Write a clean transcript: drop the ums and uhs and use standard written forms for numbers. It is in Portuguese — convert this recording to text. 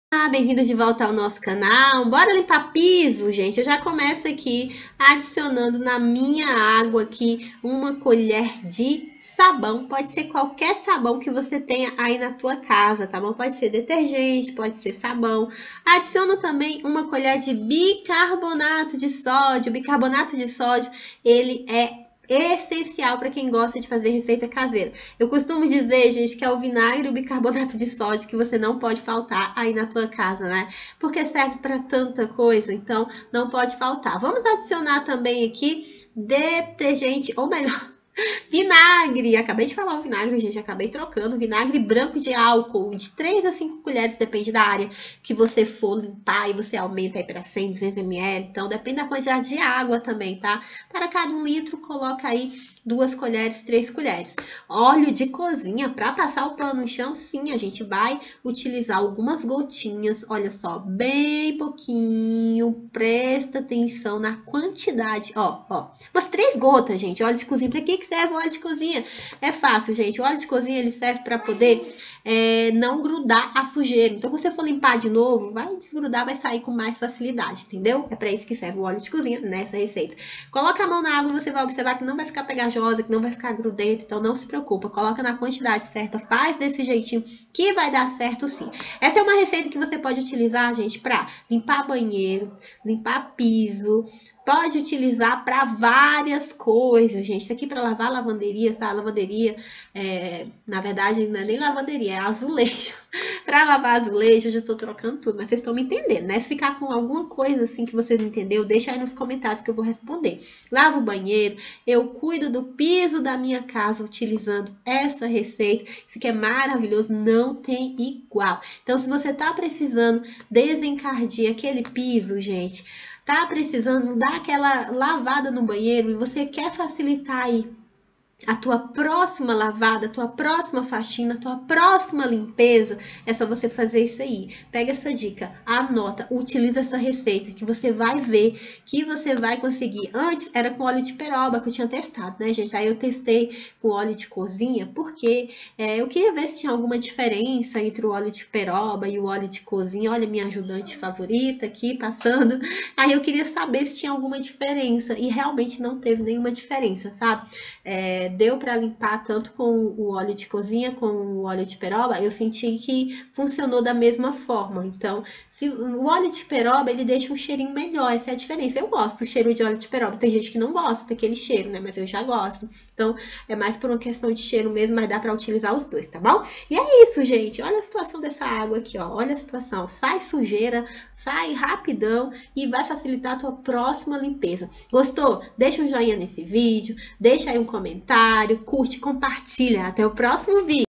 Bem-vindos de volta ao nosso canal. Bora limpar piso, gente. Eu já começo aqui adicionando na minha água aqui uma colher de sabão. Pode ser qualquer sabão que você tenha aí na tua casa, tá bom? Pode ser detergente, pode ser sabão. Adiciono também uma colher de bicarbonato de sódio. O bicarbonato de sódio, ele é essencial para quem gosta de fazer receita caseira. Eu costumo dizer, gente, que é o vinagre e o bicarbonato de sódio que você não pode faltar aí na tua casa, né? Porque serve para tanta coisa, então não pode faltar. Vamos adicionar também aqui detergente, ou melhor, vinagre. Acabei de falar o vinagre, gente. Acabei trocando. Vinagre branco de álcool, de 3 a 5 colheres, depende da área que você for limpar e você aumenta aí para 100, 200 ml. Então, depende da quantidade de água também, tá? Para cada 1 litro, coloca aí 2 colheres, 3 colheres. Óleo de cozinha para passar o pano no chão, sim, a gente vai utilizar algumas gotinhas, olha só, bem pouquinho, presta atenção na quantidade, ó, umas 3 gotas, gente, óleo de cozinha. Para que serve o óleo de cozinha? É fácil, gente, o óleo de cozinha ele serve para poder não grudar a sujeira. Então, quando você for limpar de novo, vai desgrudar, vai sair com mais facilidade, entendeu? É para isso que serve o óleo de cozinha nessa receita. Coloca a mão na água e você vai observar que não vai ficar pegajosa, que não vai ficar grudenta, então não se preocupa. Coloca na quantidade certa, faz desse jeitinho que vai dar certo sim. Essa é uma receita que você pode utilizar, gente, para limpar banheiro, limpar piso, pode utilizar para várias coisas, gente. Isso aqui para lavar lavanderia, sabe? Lavanderia, na verdade, não é nem lavanderia, é azulejo. Para lavar azulejo, eu já tô trocando tudo, mas vocês estão me entendendo, né? Se ficar com alguma coisa assim que vocês não entenderam, deixa aí nos comentários que eu vou responder. Lavo o banheiro, eu cuido do piso da minha casa utilizando essa receita. Isso aqui é maravilhoso, não tem igual. Então, se você tá precisando desencardir aquele piso, gente, tá precisando dar aquela lavada no banheiro e você quer facilitar aí a tua próxima lavada, a tua próxima faxina, a tua próxima limpeza, é só você fazer isso aí. Pega essa dica, anota, utiliza essa receita que você vai ver que você vai conseguir. Antes era com óleo de peroba que eu tinha testado, né, gente? Aí eu testei com óleo de cozinha porque eu queria ver se tinha alguma diferença entre o óleo de peroba e o óleo de cozinha. Olha, minha ajudante favorita aqui passando. Aí eu queria saber se tinha alguma diferença e realmente não teve nenhuma diferença, sabe? Deu para limpar tanto com o óleo de cozinha como o óleo de peroba, eu senti que funcionou da mesma forma. Então, se o óleo de peroba, ele deixa um cheirinho melhor, essa é a diferença. Eu gosto do cheiro de óleo de peroba, tem gente que não gosta daquele cheiro, né? Mas eu já gosto. Então, é mais por uma questão de cheiro mesmo, mas dá para utilizar os dois, tá bom? E é isso, gente. Olha a situação dessa água aqui, ó. Olha a situação. Sai sujeira, sai rapidão e vai facilitar a tua próxima limpeza. Gostou? Deixa um joinha nesse vídeo, deixa aí um comentário, curte, compartilha. Até o próximo vídeo.